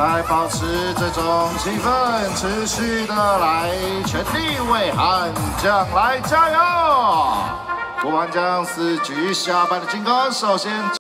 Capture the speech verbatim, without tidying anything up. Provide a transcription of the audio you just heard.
来保持这种气氛，持续的来全力为悍将来加油！国王将四局下半的进攻，首先。